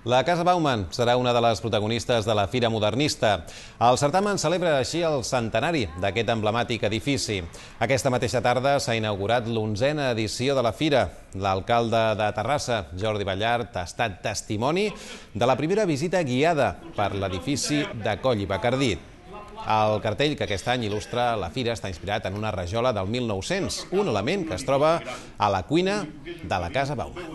La Casa Bauman serà una de les protagonistes de la Fira Modernista. El certamen celebra així el centenari d'aquest emblemàtic edifici. Aquesta mateixa tarda s'ha inaugurat l'11a edició de la Fira. L'alcalde de Terrassa, Jordi Ballart, ha estat testimoni de la primera visita guiada per l'edifici de Coll i Bacardí. El cartell que aquest any il·lustra la Fira està inspirat en una rajola del 1900, un element que es troba a la cuina de la Casa Bauman.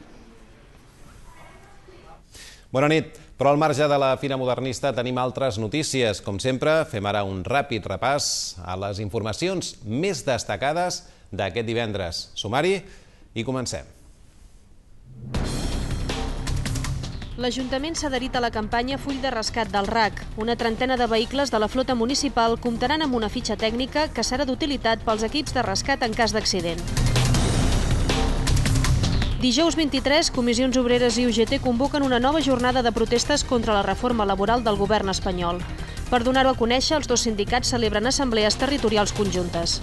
Bona nit. Però al marge de la Fira Modernista tenim altres notícies. Com sempre, fem ara un ràpid repàs a les informacions més destacades d'aquest divendres. Sumari i comencem. L'Ajuntament s'ha adherit a la campanya Full de Rescat del RAC. Una trentena de vehicles de la flota municipal comptaran amb una fitxa tècnica que serà d'utilitat pels equips de rescat en cas d'accident. Dijous 23, Comissions Obreres i UGT convoquen una nova jornada de protestes contra la reforma laboral del govern espanyol. Per donar-ho a conèixer, els dos sindicats celebren assemblees territorials conjuntes.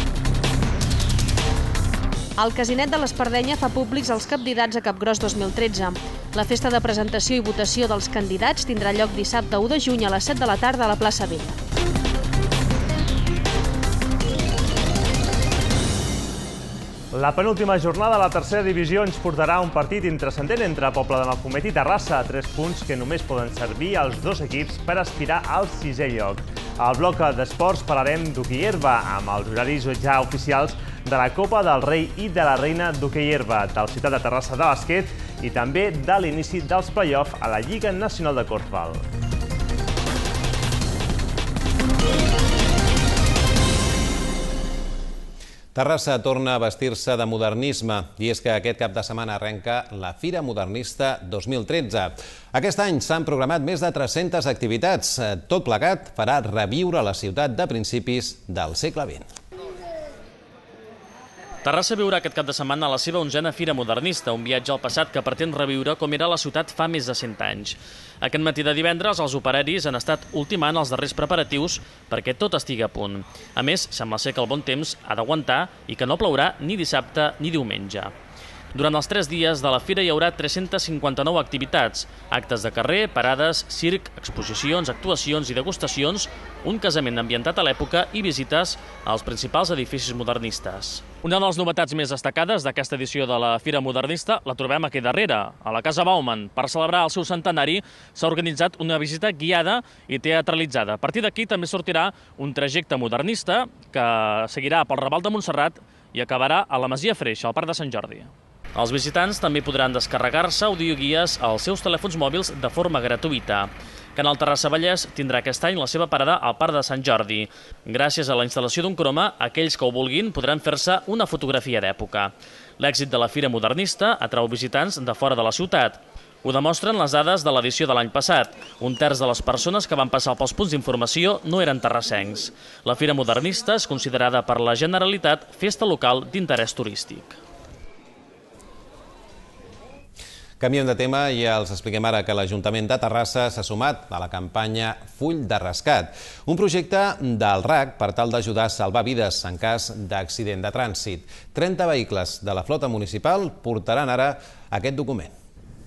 El Casinet de l'Espardenya fa públics els candidats a Capgròs 2013. La festa de presentació i votació dels candidats tindrà lloc dissabte 1 de juny a les 7 de la tarda a la plaça Vella. La penúltima jornada de la tercera divisió ens portarà un partit intrascendent entre Pobla de Mafumet i Terrassa, 3 punts que només poden servir als dos equips per aspirar al 6è lloc. Al bloc d'esports parlarem d'hoquei herba, amb els horaris ja oficials de la Copa del Rei i de la Reina d'hoquei herba, del Ciutat de Terrassa de bàsquet i també de l'inici dels play-off a la Lliga Nacional de Korfball. Terrassa torna a vestir-se de modernisme i és que aquest cap de setmana arrenca la Fira Modernista 2013. Aquest any s'han programat més de 300 activitats. Tot plegat farà reviure la ciutat de principis del segle XX. Terrassa viurà aquest cap de setmana la seva 11a Fira Modernista, un viatge al passat que pretén reviure com era la ciutat fa més de 100 anys. Aquest matí de divendres, els operaris han estat ultimant els darrers preparatius perquè tot estigui a punt. A més, sembla ser que el bon temps ha d'aguantar i que no plourà ni dissabte ni diumenge. Durant els 3 dies de la fira hi haurà 359 activitats, actes de carrer, parades, circ, exposicions, actuacions i degustacions, un casament ambientat a l'època i visites als principals edificis modernistes. Una de les novetats més destacades d'aquesta edició de la Fira Modernista la trobem aquí darrere, a la Casa Bauman. Per celebrar el seu centenari s'ha organitzat una visita guiada i teatralitzada. A partir d'aquí també sortirà un trajecte modernista que seguirà pel Raval de Montserrat i acabarà a la Masia Freixa, al Parc de Sant Jordi. Els visitants també podran descarregar-se audioguies als seus telèfons mòbils de forma gratuïta. Canal Terrassa Vallès tindrà aquest any la seva parada al Parc de Sant Jordi. Gràcies a la instal·lació d'un croma, aquells que ho vulguin podran fer-se una fotografia d'època. L'èxit de la Fira Modernista atrau visitants de fora de la ciutat. Ho demostren les dades de l'edició de l'any passat. Un terç de les persones que van passar pels punts d'informació no eren terrassencs. La Fira Modernista és considerada per la Generalitat festa local d'interès turístic. Canviem de tema i els expliquem ara que l'Ajuntament de Terrassa s'ha sumat a la campanya Full de Rescat, un projecte del RAC per tal d'ajudar a salvar vides en cas d'accident de trànsit. 30 vehicles de la flota municipal portaran ara aquest document.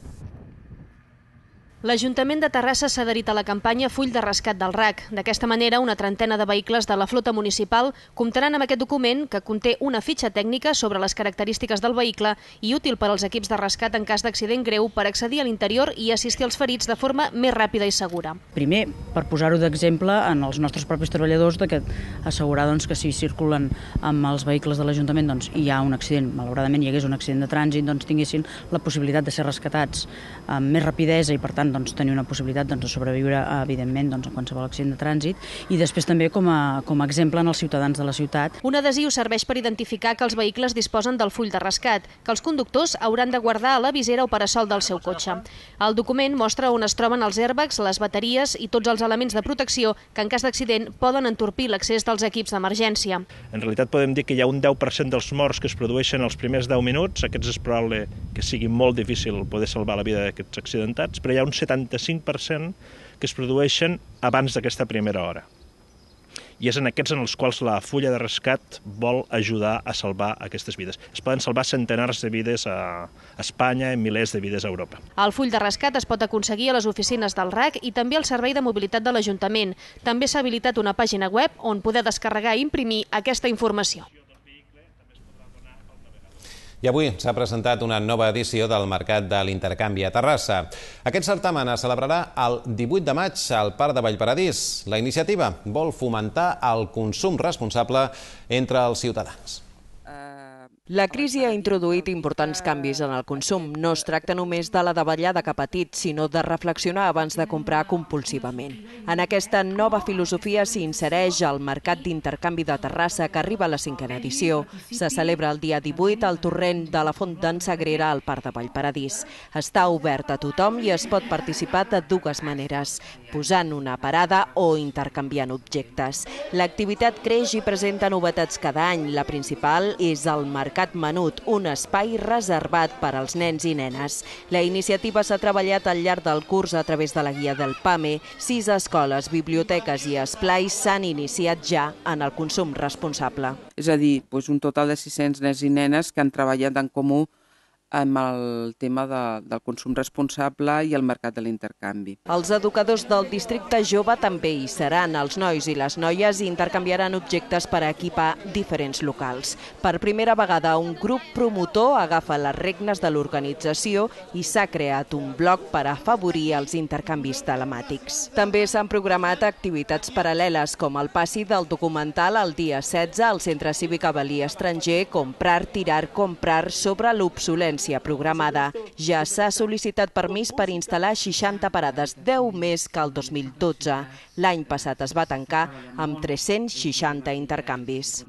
L'Ajuntament de Terrassa s'ha adherit a la campanya Full de Rescat del RAC. D'aquesta manera, una trentena de vehicles de la flota municipal comptaran amb aquest document que conté una fitxa tècnica sobre les característiques del vehicle i útil per als equips de rescat en cas d'accident greu per accedir a l'interior i assistir als ferits de forma més ràpida i segura. Primer, per posar-ho d'exemple en els nostres propis treballadors, que assegurar que si circulen amb els vehicles de l'Ajuntament i hi ha un accident, malauradament hi hagués un accident de trànsit, tinguessin la possibilitat de ser rescatats amb més rapidesa i, per tant, tenir una possibilitat de sobreviure, evidentment, a qualsevol accident de trànsit, i després també com a exemple en els ciutadans de la ciutat. Un adhesiu serveix per identificar que els vehicles disposen del full de rescat, que els conductors hauran de guardar a la visera o parasol del seu cotxe. El document mostra on es troben els airbags, les bateries i tots els elements de protecció que en cas d'accident poden entorpir l'accés dels equips d'emergència. En realitat podem dir que hi ha un 10% dels morts que es produeixen els primers 10 minuts, aquests és probable que sigui molt difícil poder salvar la vida d'aquests accidentats, però hi ha un 75% que es produeixen abans d'aquesta primera hora. i és en aquests en els quals la fulla de rescat vol ajudar a salvar aquestes vides. Es poden salvar centenars de vides a Espanya i milers de vides a Europa. El full de rescat es pot aconseguir a les oficines del RAC i també al Servei de Mobilitat de l'Ajuntament. També s'ha habilitat una pàgina web on poder descarregar i imprimir aquesta informació. I avui s'ha presentat una nova edició del Mercat de l'Intercanvi a Terrassa. Aquest certamen es celebrarà el 18 de maig al Parc de Vallparadís. La iniciativa vol fomentar el consum responsable entre els ciutadans. La crisi ha introduït importants canvis en el consum. No es tracta només de la davallada cap a petit, sinó de reflexionar abans de comprar compulsivament. En aquesta nova filosofia s'hi insereix el Mercat d'Intercanvi de Terrassa, que arriba a la 5a edició. Se celebra el dia 18 al torrent de la Font d'en Sagrera al Parc de Vallparadís. Està obert a tothom i es pot participar de dues maneres, posant una parada o intercanviant objectes. L'activitat creix i presenta novetats cada any. La principal és el Mercat Menut, un espai reservat per als nens i nenes. La iniciativa s'ha treballat al llarg del curs a través de la guia del PAME. 6 escoles, biblioteques i esplais s'han iniciat ja en el consum responsable. És a dir, un total de 600 nens i nenes que han treballat en comú amb el tema del consum responsable i el mercat de l'intercanvi. Els educadors del districte jove també hi seran. Els nois i les noies intercanviaran objectes per a equipar diferents locals. Per primera vegada, un grup promotor agafa les regnes de l'organització i s'ha creat un blog per afavorir els intercanvis telemàtics. També s'han programat activitats paral·leles, com el passi del documental el dia 16 al Centre Cívic Avel·lí Estranger, Comprar, Tirar, Comprar, sobre l'obsolència programada. Ja s'ha sol·licitat permís per instal·lar 60 parades, 10 més que el 2012. L'any passat es va tancar amb 360 intercanvis.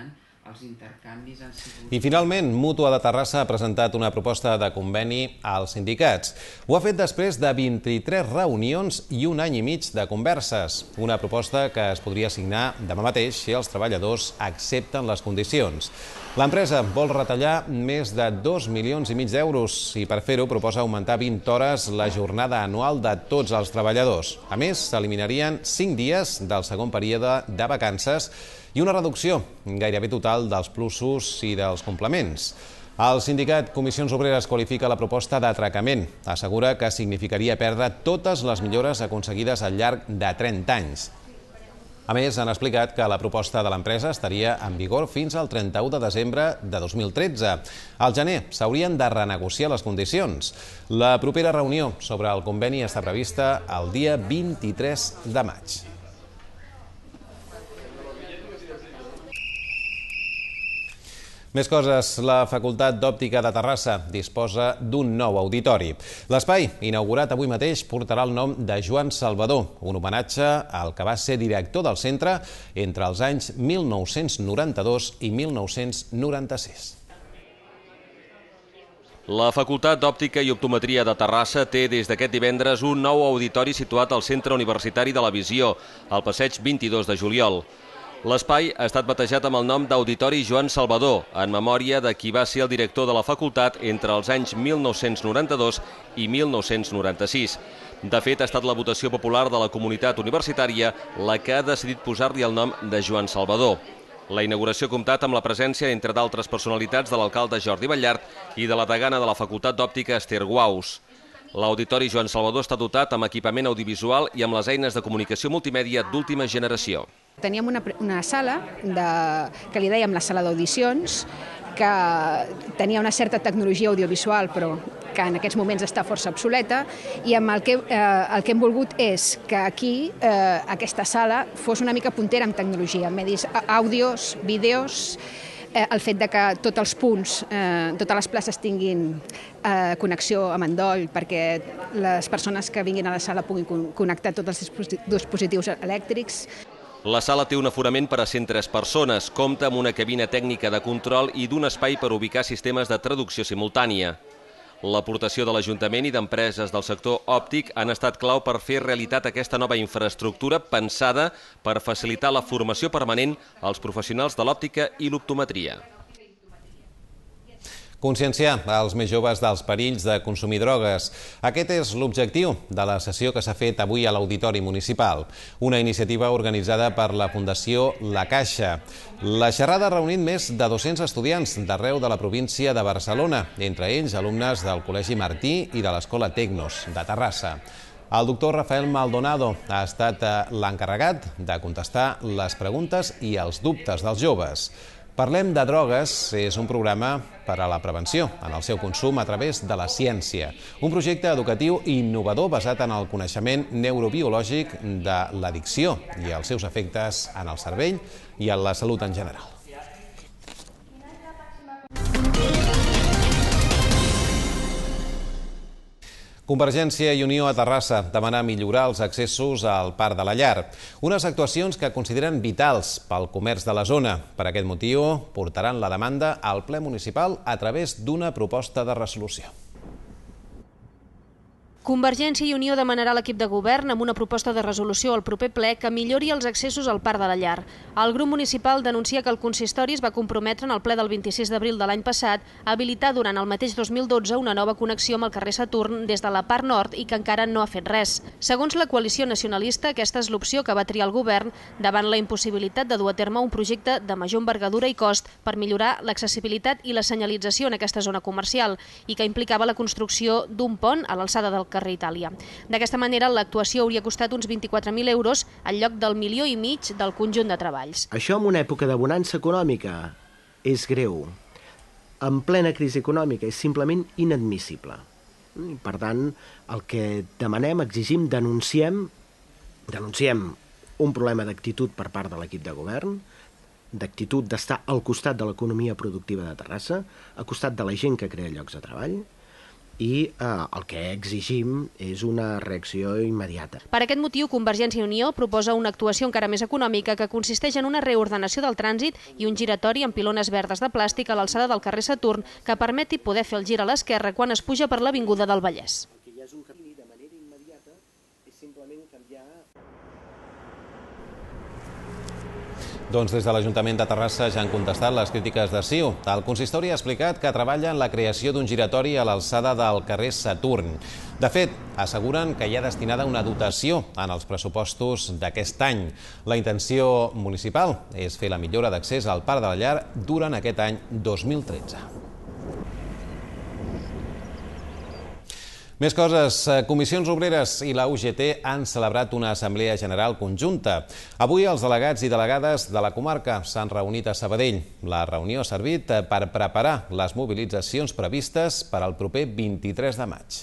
I finalment, Mútua de Terrassa ha presentat una proposta de conveni als sindicats. Ho ha fet després de 23 reunions i un any i mig de converses. Una proposta que es podria signar demà mateix si els treballadors accepten les condicions. L'empresa vol retallar més de 2,5 milions d'euros i per fer-ho proposa augmentar 20 hores la jornada anual de tots els treballadors. A més, s'eliminarien 5 dies del segon període de vacances i una reducció gairebé total dels plusos i dels complements. El sindicat Comissions Obreres qualifica la proposta d'atracament. Assegura que significaria perdre totes les millores aconseguides al llarg de 30 anys. A més, han explicat que la proposta de l'empresa estaria en vigor fins al 31 de desembre de 2013. Al gener s'haurien de renegociar les condicions. La propera reunió sobre el conveni està prevista el dia 23 de maig. Més coses, la Facultat d'Òptica de Terrassa disposa d'un nou auditori. L'espai, inaugurat avui mateix, portarà el nom de Joan Salvador, un homenatge al que va ser director del centre entre els anys 1992 i 1996. La Facultat d'Òptica i Optometria de Terrassa té des d'aquest divendres un nou auditori situat al Centre Universitari de la Visió, al passeig 22 de juliol. L'espai ha estat batejat amb el nom d'Auditori Joan Salvador, en memòria de qui va ser el director de la facultat entre els anys 1992 i 1996. De fet, ha estat la votació popular de la comunitat universitària la que ha decidit posar-li el nom de Joan Salvador. La inauguració ha comptat amb la presència, entre d'altres personalitats, de l'alcalde Jordi Ballart i de la degana de la Facultat d'Òptica Esther Guaus. L'Auditori Joan Salvador està dotat amb equipament audiovisual i amb les eines de comunicació multimèdia d'última generació. Teníem una sala que li dèiem la sala d'audicions, que tenia una certa tecnologia audiovisual, però que en aquests moments està força obsoleta, i amb el que hem volgut és que aquí aquesta sala fos una mica puntera en tecnologia, medis àudios, vídeos, el fet de que tots els punts, totes les places tinguin connexió amb endoll perquè les persones que vinguin a la sala puguin connectar tots els dispositius elèctrics. La sala té un aforament per a 103 persones, compta amb una cabina tècnica de control i d'un espai per ubicar sistemes de traducció simultània. L'aportació de l'Ajuntament i d'empreses del sector òptic han estat clau per fer realitat aquesta nova infraestructura pensada per facilitar la formació permanent als professionals de l'òptica i l'optometria. Conscienciar els més joves dels perills de consumir drogues. Aquest és l'objectiu de la sessió que s'ha fet avui a l'Auditori Municipal, una iniciativa organitzada per la Fundació La Caixa. La xerrada ha reunit més de 200 estudiants d'arreu de la província de Barcelona, entre ells alumnes del Col·legi Martí i de l'Escola Tecnos, de Terrassa. El doctor Rafael Maldonado ha estat l'encarregat de contestar les preguntes i els dubtes dels joves. Parlem de drogues és un programa per a la prevenció en el seu consum a través de la ciència. Un projecte educatiu innovador basat en el coneixement neurobiològic de l'addicció i els seus efectes en el cervell i en la salut en general. Convergència i Unió a Terrassa demana millorar els accessos al Parc de la Llar. Unes actuacions que consideren vitals pel comerç de la zona. Per aquest motiu, portaran la demanda al ple municipal a través d'una proposta de resolució. Convergència i Unió demanarà a l'equip de govern amb una proposta de resolució al proper ple que millori els accessos al Parc de la Llar. El grup municipal denuncia que el consistori es va comprometre en el ple del 26 d'abril de l'any passat a habilitar durant el mateix 2012 una nova connexió amb el carrer Saturn des de la part nord i que encara no ha fet res. Segons la coalició nacionalista, aquesta és l'opció que va triar el govern davant la impossibilitat de dur a terme un projecte de major envergadura i cost per millorar l'accessibilitat i la senyalització en aquesta zona comercial i que implicava la construcció d'un pont a l'alçada del carrer Itàlia. D'aquesta manera, l'actuació hauria costat uns 24.000 euros en lloc del 1,5 milió del conjunt de treballs. Això en una època de bonança econòmica és greu. En plena crisi econòmica és simplement inadmissible. Per tant, el que demanem, exigim, denunciem un problema d'actitud per part de l'equip de govern, d'actitud d'estar al costat de l'economia productiva de Terrassa, al costat de la gent que crea llocs de treball, i el que exigim és una reacció immediata. Per aquest motiu, Convergència i Unió proposa una actuació encara més econòmica que consisteix en una reordenació del trànsit i un giratori amb pilones verdes de plàstic a l'alçada del carrer Saturn que permeti poder fer el gir a l'esquerra quan es puja per l'Avinguda del Vallès. El que ja és un camí de manera immediata és simplement canviar... Doncs des de l'Ajuntament de Terrassa ja han contestat les crítiques de CiU. El consistori ha explicat que treballa en la creació d'un giratori a l'alçada del carrer Saturn. De fet, asseguren que hi ha destinada una dotació en els pressupostos d'aquest any. La intenció municipal és fer la millora d'accés al Parc de la Llar durant aquest any 2013. Més coses. Comissions Obreres i la UGT han celebrat una assemblea general conjunta. Avui els delegats i delegades de la comarca s'han reunit a Sabadell. La reunió ha servit per preparar les mobilitzacions previstes per al proper 23 de maig.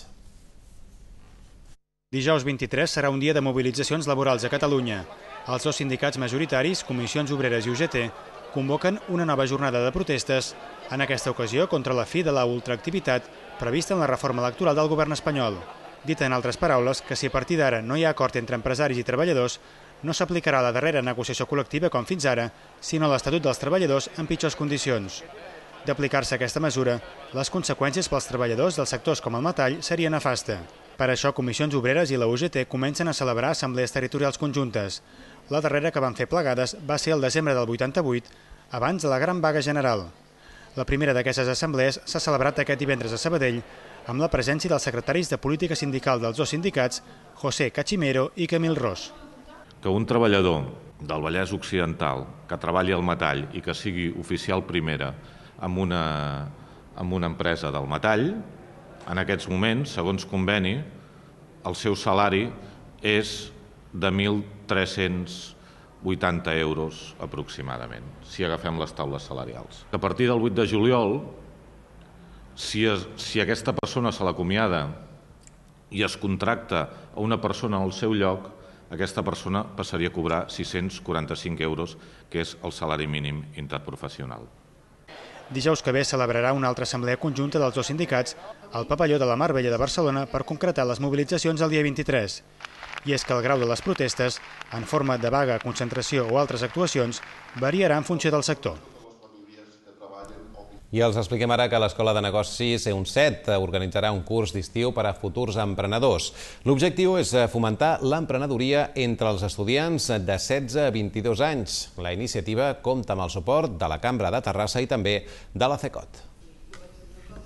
Dijous 23 serà un dia de mobilitzacions laborals a Catalunya. Els dos sindicats majoritaris, Comissions Obreres i UGT, convoquen una nova jornada de protestes, en aquesta ocasió contra la fi de la ultraactivitat prevista en la reforma electoral del govern espanyol. Dit en altres paraules, que si a partir d'ara no hi ha acord entre empresaris i treballadors, no s'aplicarà la darrera negociació col·lectiva com fins ara, sinó l'Estatut dels Treballadors en pitjors condicions. D'aplicar-se aquesta mesura, les conseqüències pels treballadors dels sectors com el metall seria nefasta. Per això, Comissions Obreres i la UGT comencen a celebrar assemblees territorials conjuntes. La darrera que van fer plegades va ser el desembre del 88, abans de la gran vaga general. La primera d'aquestes assemblees s'ha celebrat aquest divendres a Sabadell amb la presència dels secretaris de Política Sindical dels dos sindicats, José Cachimero i Camil Ros. Que un treballador del Vallès Occidental que treballi al metall i que sigui oficial primera en una empresa del metall, en aquests moments, segons conveni, el seu salari és de 1.380 euros aproximadament, si agafem les taules salarials. A partir del 8 de juliol, si aquesta persona se l'acomiada i es contracta a una persona al seu lloc, aquesta persona passaria a cobrar 645 euros, que és el salari mínim interprofessional. Dijous que ve celebrarà una altra assemblea conjunta dels dos sindicats al pavelló de la Mar Bella de Barcelona per concretar les mobilitzacions el dia 23. I és que el grau de les protestes, en forma de vaga, concentració o altres actuacions, variarà en funció del sector. I els expliquem ara que l'Escola de Negocis EUNCET organitzarà un curs d'estiu per a futurs emprenedors. L'objectiu és fomentar l'emprenedoria entre els estudiants de 16 a 22 anys. La iniciativa compta amb el suport de la Cambra de Terrassa i també de la CECOT.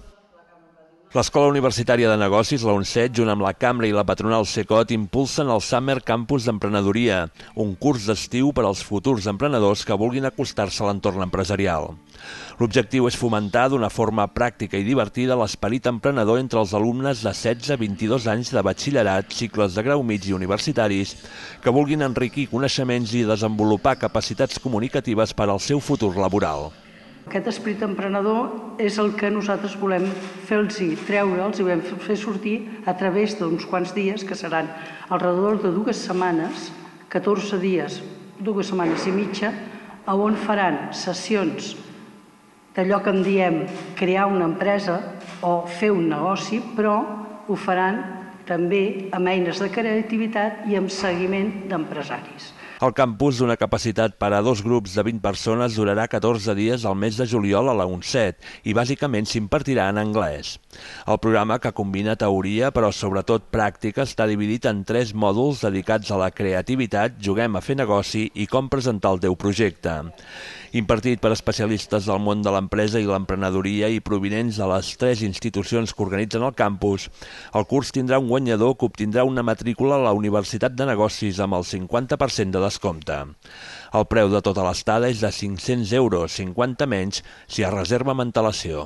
L'Escola Universitària de Negocis, la UNCET, junt amb la Cambra i la patronal CECOT, impulsen el Summer Campus d'Emprenedoria, un curs d'estiu per als futurs emprenedors que vulguin acostar-se a l'entorn empresarial. L'objectiu és fomentar d'una forma pràctica i divertida l'esperit emprenedor entre els alumnes de 16 a 22 anys de batxillerat, cicles de grau mig i universitaris, que vulguin enriquir coneixements i desenvolupar capacitats comunicatives per al seu futur laboral. Aquest esperit emprenedor és el que nosaltres volem fer-los treure'ls i volem fer sortir a través d'uns quants dies que seran al redor de 2 setmanes, 14 dies, 2 setmanes i mitja, on faran sessions d'allò que en diem crear una empresa o fer un negoci, però ho faran també amb eines de creativitat i amb seguiment d'empresaris. El campus, d'una capacitat per a 2 grups de 20 persones, durarà 14 dies al mes de juliol a la UNCET i bàsicament s'impartirà en anglès. El programa, que combina teoria però sobretot pràctica, està dividit en 3 mòduls dedicats a la creativitat, juguem a fer negoci i com presentar el teu projecte. Impartit per especialistes del món de l'empresa i l'emprenedoria i provinents de les 3 institucions que organitzen el campus, el curs tindrà un guanyador que obtindrà una matrícula a la Universitat de Negocis amb el 50% de descompte. El preu de tota l'estada és de 500 euros, 50 menys si es reserva amb antelació.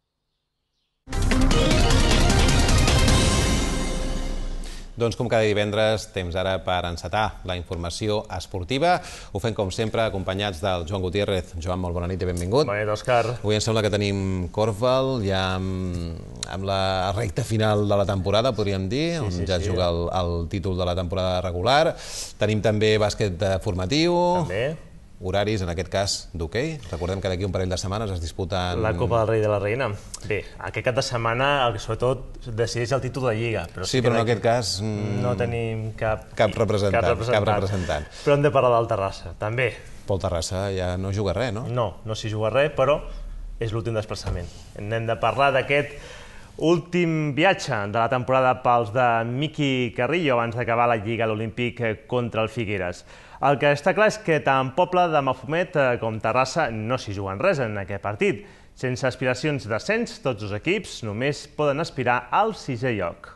Doncs com cada divendres, temps ara per encetar la informació esportiva. Ho fem com sempre acompanyats del Joan Gutiérrez. Joan, molt bona nit i benvingut. Bona nit, Òscar. Avui em sembla que tenim Korfball, ja amb la recta final de la temporada, podríem dir, on ja es juga el títol de la temporada regular. Tenim també bàsquet formatiu. També. Horaris, en aquest cas, d'hoquei. Recordem que d'aquí un parell de setmanes es disputen... La Copa del Rei i de la Reina. Bé, aquest cap de setmana, sobretot, decideix el títol de Lliga. Sí, però en aquest cas... No tenim cap representant. Però hem de parlar del Terrassa, també. Pol Terrassa ja no juga res, no? No s'hi juga res, però és l'últim desplaçament. Hem de parlar d'aquest últim viatge de la temporada pels de Miqui Carrillo abans d'acabar la Lliga a l'Olímpic contra el Figueres. El que està clar és que tant Poble de Mafumet com Terrassa no s'hi juguen res en aquest partit. Sense aspiracions d'ascens, tots 2 equips només poden aspirar al 6è lloc.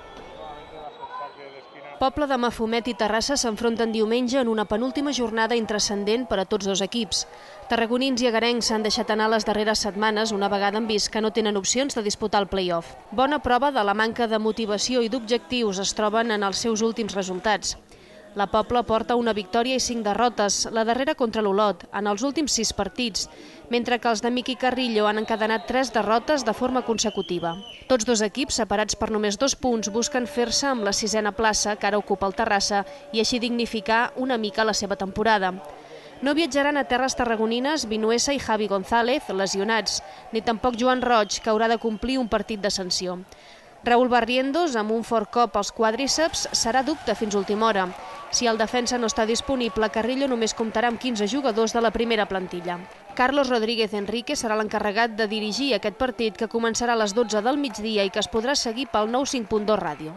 Poble de Mafumet i Terrassa s'enfronten diumenge en una penúltima jornada intrascendent per a tots 2 equips. Tarragonins i agarencs s'han deixat anar les darreres setmanes una vegada han vist que no tenen opcions de disputar el play-off. Bona prova de la manca de motivació i d'objectius es troben en els seus últims resultats. La Pobla porta una victòria i 5 derrotes, la darrera contra l'Olot, en els últims 6 partits, mentre que els de Miqui Carrillo han encadenat 3 derrotes de forma consecutiva. Tots 2 equips, separats per només 2 punts, busquen fer-se amb la 6a plaça que ara ocupa el Terrassa i així dignificar una mica la seva temporada. No viatjaran a terres tarragonines Vinuesa i Javi González, lesionats, ni tampoc Joan Roig, que haurà de complir un partit de sanció. Raúl Barrientos, amb un fort cop als quàdriceps, serà dubte fins última hora. Si el defensa no està disponible, Carrillo només comptarà amb 15 jugadors de la primera plantilla. Carlos Rodríguez Enrique serà l'encarregat de dirigir aquest partit que començarà a les 12 del migdia i que es podrà seguir pel 95.2 Ràdio.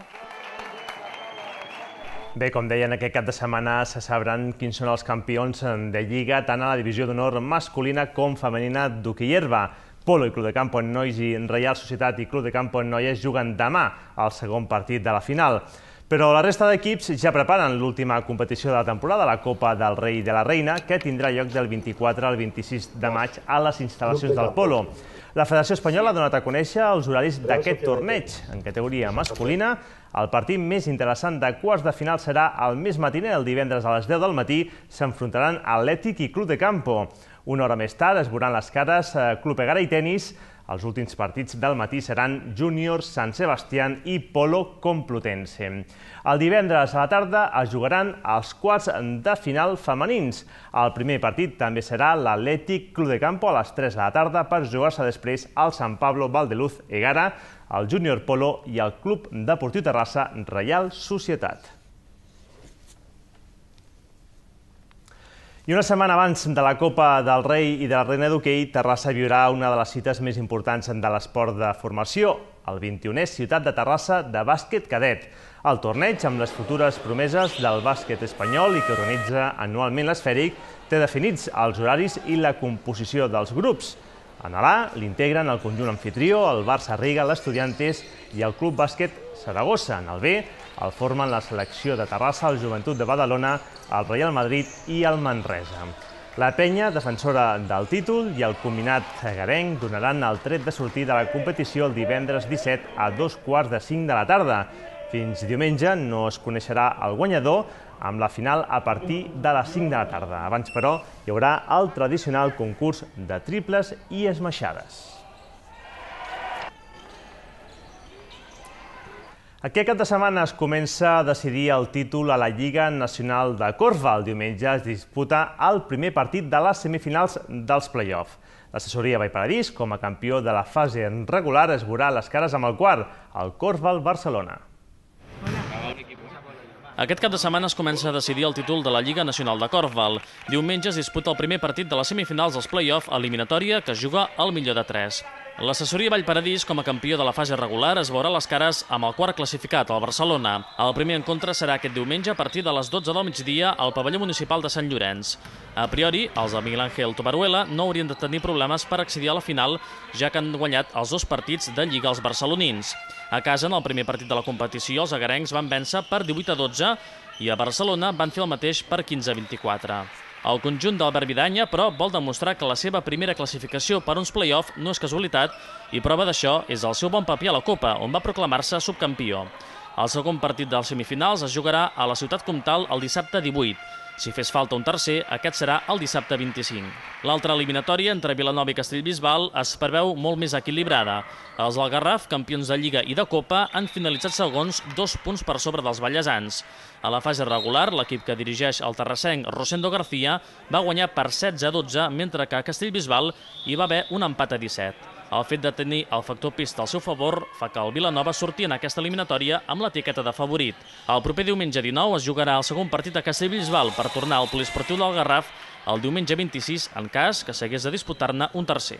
Bé, com deien, aquest cap de setmana se sabran quins són els campions de Lliga, tant a la divisió d'honor masculina com femenina d'hoquei herba. Polo i Club de Campo en Nois i Reial Societat i Club de Campo en Noies juguen demà al segon partit de la final. Però la resta d'equips ja preparen l'última competició de la temporada, la Copa del Rei i de la Reina, que tindrà lloc del 24 al 26 de maig a les instal·lacions del Polo. La Federació Espanyola ha donat a conèixer els horaris d'aquest torneig. En categoria masculina, el partit més interessant de quarts de final serà el més matiner, el divendres a les 10 del matí, s'enfrontaran Atlètic i Club de Campo. Una hora més tard es veuran les cares Club Egara i Tenis. Els últims partits del matí seran Júnior Sant Sebastián i Polo Complutense. El divendres a la tarda es jugaran els quarts de final femenins. El primer partit també serà l'Atlètic Club de Campo a les 3 de la tarda per jugar-se després al Sant Pablo Valdeluz Egara, el Júnior Polo i el Club Deportiu Terrassa Reial Societat. I una setmana abans de la Copa del Rei i de la Reina d'Hoquei, Terrassa viurà una de les cites més importants de l'esport de formació, el 21è Ciutat de Terrassa de bàsquet cadet. El torneig, amb les futures promeses del bàsquet espanyol i que organitza anualment l'Esfèric, té definits els horaris i la composició dels grups. En l'A l'integren el conjunt anfitrió, el Barça Riga, l'Estudiantes i el Club Bàsquet Saragossa. En el B el formen la selecció de Terrassa, el Joventut de Badalona, el Real Madrid i el Manresa. La penya, defensora del títol, i el combinat egarenc donaran el tret de sortir de la competició el divendres 17 a 4:45 de la tarda. Fins diumenge no es coneixerà el guanyador, amb la final a partir de les 5 de la tarda. Abans, però, hi haurà el tradicional concurs de triples i esmaixades. Aquest cap de setmana es comença a decidir el títol a la Lliga Nacional de Korfball. El diumenge es disputa el primer partit de les semifinals dels play-off. L'assessoria Vallparadís, com a campió de la fase regular, es veurà les cares amb el quart, el Korfball Barcelona. Aquest cap de setmana es comença a decidir el títol de la Lliga Nacional de Korfball. Diumenge es disputa el primer partit de les semifinals dels play-off, eliminatòria que es juga al millor de 3. L'assessoria Vallparadís, com a campió de la fase regular, es veurà les cares amb el quart classificat, el Barcelona. El primer encontre serà aquest diumenge a partir de les 12 del migdia al pavelló municipal de Sant Llorenç. A priori, els de Miguel Ángel Tobaruela no haurien de tenir problemes per accedir a la final, ja que han guanyat els 2 partits de Lliga als barcelonins. A casa, en el primer partit de la competició, els agarencs van vèncer per 18-12 i a Barcelona van fer el mateix per 15-24. El conjunt d'Albert Vidanya, però, vol demostrar que la seva primera classificació per uns play-off no és casualitat i prova d'això és el seu bon paper a la Copa, on va proclamar-se subcampió. El segon partit dels semifinals es jugarà a la Ciutat Comtal el dissabte 18. Si fes falta un tercer, aquest serà el dissabte 25. L'altra eliminatòria entre Vilanova i Castellbisbal es preveu molt més equilibrada. Els del Garraf, campions de Lliga i de Copa, han finalitzat segons 2 punts per sobre dels ballesans. A la fase regular, l'equip que dirigeix el terrassenc Rosendo García va guanyar per 16-12, mentre que a Castellbisbal hi va haver un empat a 17. El fet de tenir el factor pista al seu favor fa que el Vilanova surti en aquesta eliminatòria amb l'etiqueta de favorit. El proper diumenge 19 es jugarà el segon partit a Castellbisbal per tornar al poliesportiu del Garraf el diumenge 26, en cas que s'hagués de disputar-ne un tercer.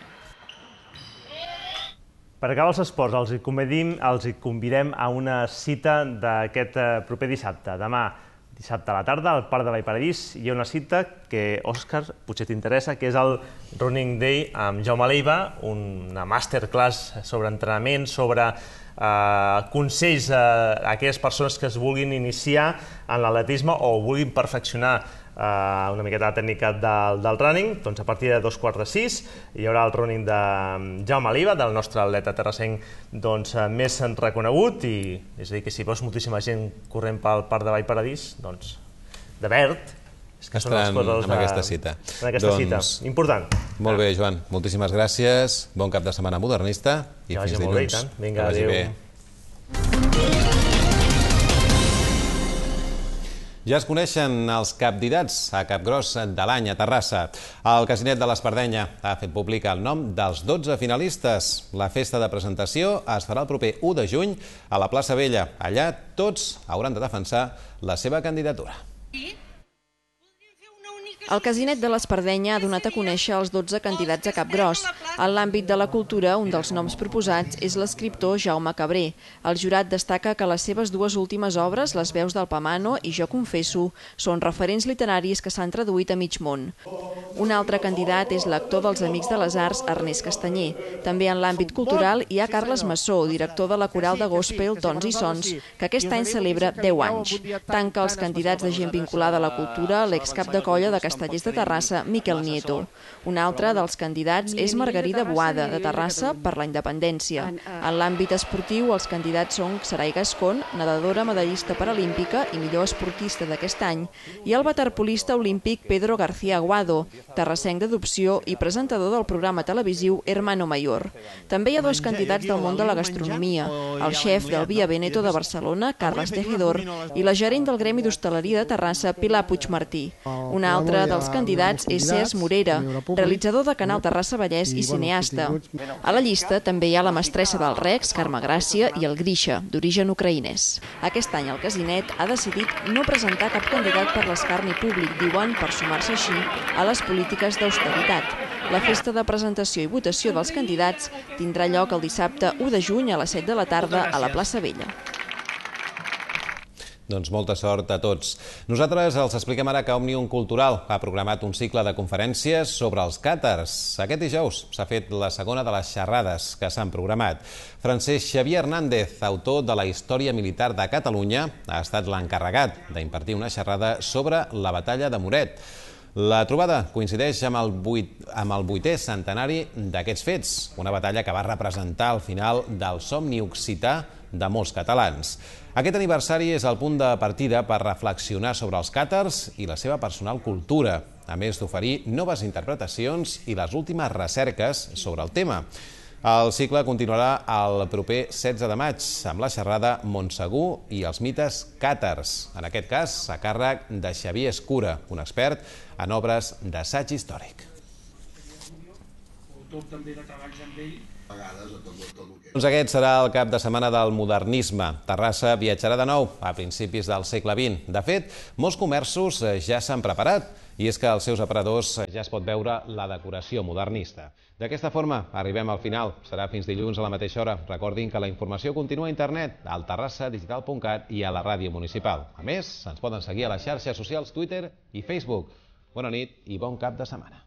Per acabar els esports, els convidem a una cita d'aquest proper dissabte. Demà, dissabte a la tarda, al Parc de Vallparadís, hi ha una cita que, Òscar, potser t'interessa, que és el Running Day amb Jaume Leiva, una masterclass sobre entrenament, sobre consells a aquelles persones que es vulguin iniciar en l'atletisme o vulguin perfeccionar una miqueta la tècnica del running. Doncs a partir de 5:15 hi haurà el running de Jaume Leiva, del nostre atleta terrassenc més reconegut, i és a dir que si veus moltíssima gent corrent pel Parc de Vallparadís, doncs de verd, és que són les coses amb aquesta cita. En aquesta cita, important. Molt bé, Joan, moltíssimes gràcies, bon cap de setmana modernista i fins dilluns. Vinga, adéu. Ja es coneixen els candidats a Capgròs de l'any a Terrassa. El Casinet de l'Espardenya ha fet públic el nom dels 12 finalistes. La festa de presentació es farà el proper 1 de juny a la plaça Vella. Allà tots hauran de defensar la seva candidatura. El Casinet de l'Espardenya ha donat a conèixer els 12 candidats a Capgròs. En l'àmbit de la cultura, un dels noms proposats és l'escriptor Jaume Cabré. El jurat destaca que les seves 2 últimes obres, Les veus del Pamano i Jo confesso, són referents literaris que s'han traduït a mig món. Un altre candidat és l'actor dels Amics de les Arts, Ernest Castanyer. També en l'àmbit cultural hi ha Carles Massó, director de la coral de gospel Tons i Sons, que aquest any celebra 10 anys. Tanca els candidats de gent vinculada a la cultura l'excap de colla de Castellers de Terrassa, Miquel Nieto. Un altre dels candidats és Margarida Boada, de Terrassa, per la independència. En l'àmbit esportiu, els candidats són Sarai Gascón, nedadora medallista paralímpica i millor esportista d'aquest any, i el waterpolista olímpic Pedro García Aguado, terrassenc d'adopció i presentador del programa televisiu Hermano Mayor. També hi ha 2 candidats del món de la gastronomia, el xef del Via Veneto de Barcelona, Carles Tejedor, i la gerent del Gremi d'Hostaleria de Terrassa, Pilar Puigmartí. Un altre dels candidats és Cesc Morera, realitzador de Canal Terrassa Vallès i cineasta. A la llista també hi ha la mestressa del Rex, Carme Gràcia, i el Grisha, d'origen ucraïnès. Aquest any el Casinet ha decidit no presentar cap candidat per l'escarni públic, diuen, per sumar-se així a les polítiques d'austeritat. La festa de presentació i votació dels candidats tindrà lloc el dissabte 1 de juny a les 7 de la tarda a la plaça Vella. Doncs molta sort a tots. Nosaltres els expliquem ara que Òmnium Cultural ha programat un cicle de conferències sobre els càtars. Aquest dijous s'ha fet la segona de les xerrades que s'han programat. Francesc Xavier Hernández, autor de la història militar de Catalunya, ha estat l'encarregat d'impartir una xerrada sobre la batalla de Muret. La trobada coincideix amb el 8è centenari d'aquests fets, una batalla que va representar el final del somni occità de molts catalans. Aquest aniversari és el punt de partida per reflexionar sobre els càtars i la seva personal cultura, a més d'oferir noves interpretacions i les últimes recerques sobre el tema. El cicle continuarà el proper 16 de maig amb la xerrada Montsegur i els mites càtars, en aquest cas a càrrec de Xavier Escura, un expert en obres d'assaig històric. Doncs aquest serà el cap de setmana del modernisme. Terrassa viatjarà de nou a principis del segle XX. De fet, molts comerços ja s'han preparat i és que als seus aparadors ja es pot veure la decoració modernista. D'aquesta forma arribem al final. Serà fins dilluns a la mateixa hora. Recordin que la informació continua a internet, al terrassadigital.cat i a la ràdio municipal. A més, ens poden seguir a les xarxes socials Twitter i Facebook. Bona nit i bon cap de setmana.